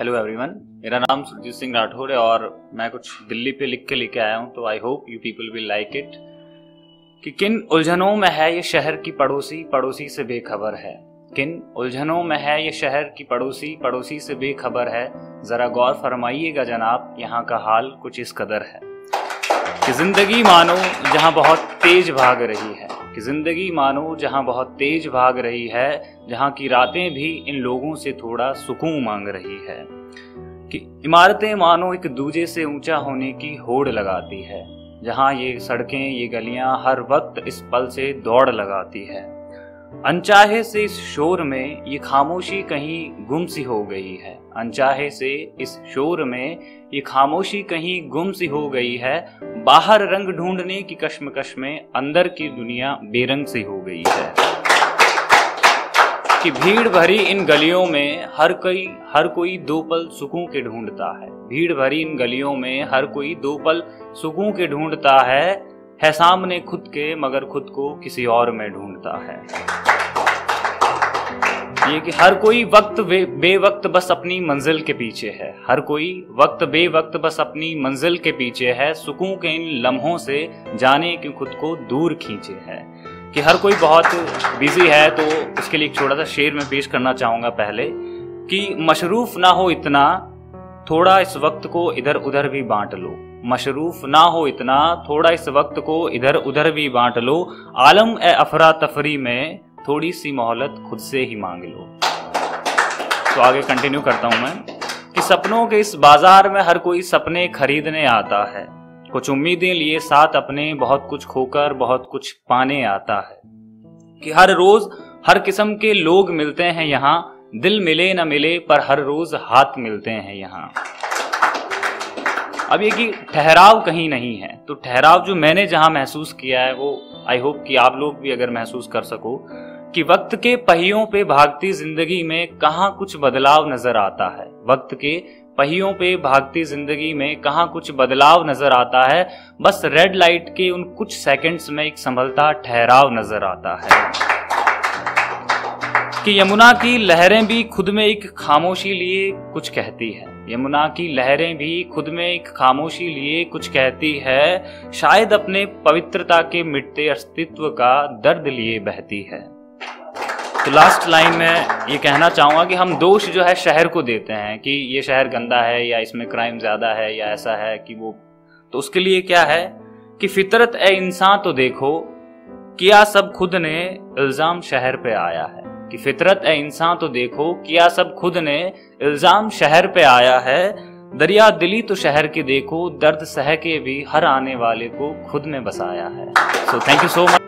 Hello everyone, मेरा नाम सुरजीत सिंह राठौर है और मैं कुछ दिल्ली पे लिख के लेके आया हूँ, तो I hope you people will like it. कि किन उलझनों में है ये शहर की पड़ोसी, पड़ोसी से बेखबर है। किन उलझनों में है ये शहर की पड़ोसी, पड़ोसी से बेखबर है। जरा गौर फरमाइएगा जनाब, यहाँ का हाल कुछ इस कदर है कि जिंदगी मानो जहाँ बहुत तेज भाग रही है, कि जिंदगी मानो जहाँ बहुत तेज भाग रही है, जहाँ की रातें भी इन लोगों से थोड़ा सुकून मांग रही है। कि इमारतें मानो एक दूजे से ऊंचा होने की होड़ लगाती है, जहाँ ये सड़कें ये गलियां हर वक्त इस पल से दौड़ लगाती है। अनचाहे से इस शोर में ये खामोशी कहीं गुम सी हो गई है, अनचाहे से इस शोर में ये खामोशी कहीं गुम सी हो गई है। बाहर रंग ढूंढने की कश्मकश में अंदर की दुनिया बेरंग सी हो गई है। कि भीड़ भरी इन गलियों में हर कोई दो पल सुकून के ढूंढता है। भीड़ भरी इन गलियों में हर कोई दो पल सुकून के ढूंढता है सामने खुद के मगर खुद को किसी और में ढूंढता है। ये कि हर कोई वक्त बेवक्त बस अपनी मंजिल के पीछे है, हर कोई वक्त बेवक्त बस अपनी मंजिल के पीछे है। सुकून के इन लम्हों से जाने कि खुद को दूर खींचे है। कि हर कोई बहुत बिजी है, तो उसके लिए एक छोटा सा शेर में पेश करना चाहूंगा पहले कि मशरूफ ना हो इतना, थोड़ा इस वक्त को इधर उधर भी बांट लो। मशरूफ ना हो इतना, थोड़ा इस वक्त को इधर उधर भी बांट लो। आलम ए अफरा तफरी में थोड़ी सी मोहलत खुद से ही मांग लो। तो आगे कंटिन्यू करता हूं मैं कि सपनों के इस बाजार में हर कोई सपने खरीदने आता है। कुछ उम्मीदें लिए साथ अपने बहुत कुछ खोकर बहुत कुछ पाने आता है। कि हर रोज हर किस्म के लोग मिलते हैं यहाँ, दिल मिले न मिले पर हर रोज हाथ मिलते हैं यहाँ। अब ये कि ठहराव कहीं नहीं है, तो ठहराव जो मैंने जहां महसूस किया है वो आई होप कि आप लोग भी अगर महसूस कर सको कि वक्त के पहियों पे भागती जिंदगी में कहाँ कुछ बदलाव नजर आता है। वक्त के पहियों पे भागती जिंदगी में कहाँ कुछ बदलाव नजर आता है। बस रेड लाइट के उन कुछ सेकंड्स में एक संभलता ठहराव नजर आता है। कि यमुना की लहरें भी खुद में एक खामोशी लिए कुछ कहती है। यमुना की लहरें भी खुद में एक खामोशी लिए कुछ कहती है। शायद अपने पवित्रता के मिटते अस्तित्व का दर्द लिए बहती है। तो लास्ट लाइन में ये कहना चाहूंगा कि हम दोष जो है शहर को देते हैं कि ये शहर गंदा है या इसमें क्राइम ज्यादा है या ऐसा है कि वो, तो उसके लिए क्या है कि फितरत ए इंसान तो देखो, किया सब खुद ने इल्जाम शहर पे आया है। कि फितरत ए इंसान तो देखो, किया सब खुद ने इल्जाम शहर पे आया है। दरिया दिली तो शहर के देखो, दर्द सह के भी हर आने वाले को खुद में बसाया है। So thank you so much.